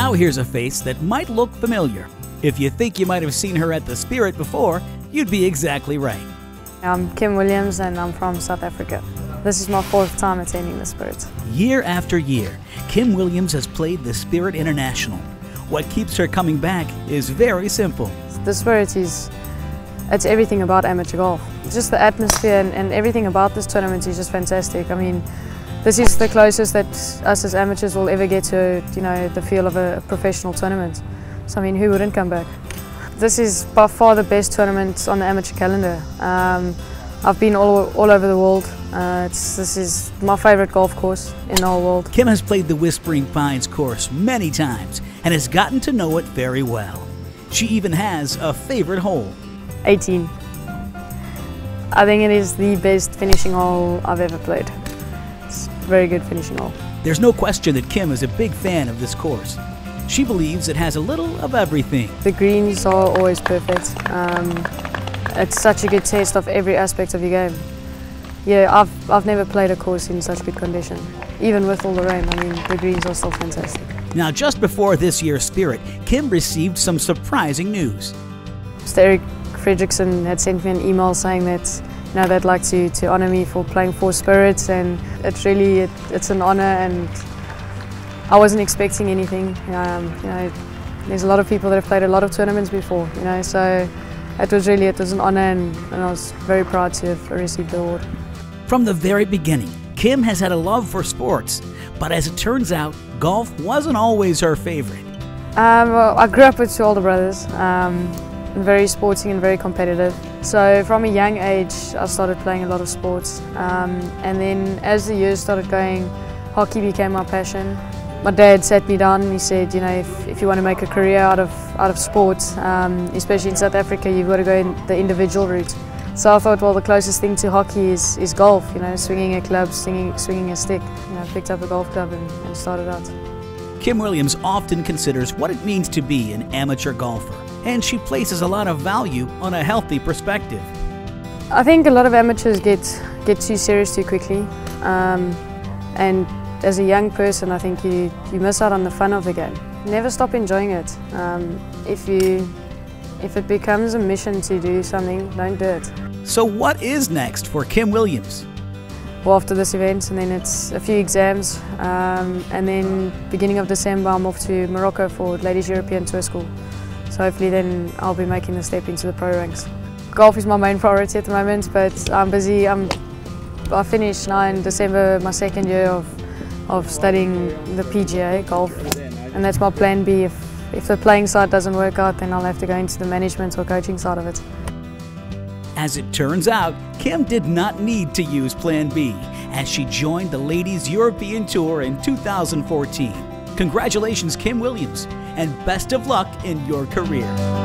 Now here's a face that might look familiar. If you think you might have seen her at the Spirit before, you'd be exactly right. I'm Kim Williams and I'm from South Africa. This is my 4th time attending the Spirit. Year after year, Kim Williams has played the Spirit International. What keeps her coming back is very simple. The Spirit it's everything about amateur golf. Just the atmosphere and everything about this tournament is just fantastic. I mean, this is the closest that us as amateurs will ever get to, the feel of a professional tournament. So I mean, who wouldn't come back? This is by far the best tournament on the amateur calendar. I've been all over the world. This is my favorite golf course in the whole world. Kim has played the Whispering Pines course many times and has gotten to know it very well. She even has a favorite hole. 18. I think it is the best finishing hole I've ever played. It's a very good finishing hole. There's no question that Kim is a big fan of this course. She believes it has a little of everything. The greens are always perfect. It's such a good test of every aspect of your game. Yeah, I've never played a course in such good condition. Even with all the rain, I mean, the greens are still fantastic. Now, just before this year's Spirit, Kim received some surprising news. Mr. Eric Fredrickson had sent me an email saying that they'd like to honour me for playing for Spirits, and it's an honour, and I wasn't expecting anything. There's a lot of people that have played a lot of tournaments before, so it was an honour, and I was very proud to have received the award. From the very beginning, Kim has had a love for sports, but as it turns out, golf wasn't always her favorite. Well, I grew up with 2 older brothers, very sporting and very competitive. So from a young age, I started playing a lot of sports, and then as the years started going, hockey became my passion. My dad sat me down and he said, if you want to make a career out of sports, especially in South Africa, you've got to go in the individual route. So I thought, well, the closest thing to hockey is golf, swinging a club, swinging a stick. I picked up a golf club and started out. Kim Williams often considers what it means to be an amateur golfer, and she places a lot of value on a healthy perspective. I think a lot of amateurs get too serious too quickly, and as a young person, I think you miss out on the fun of the game. Never stop enjoying it. If it becomes a mission to do something, don't do it. So what is next for Kim Williams? Well, after this event, and then it's a few exams, and then beginning of December I'm off to Morocco for Ladies European Tour School. So hopefully then I'll be making the step into the pro ranks. Golf is my main priority at the moment, but I'm busy. I finished now in December my 2nd year of studying the PGA golf, and that's my plan B. If the playing side doesn't work out, then I'll have to go into the management or coaching side of it. As it turns out, Kim did not need to use Plan B as she joined the Ladies European Tour in 2014. Congratulations, Kim Williams, and best of luck in your career.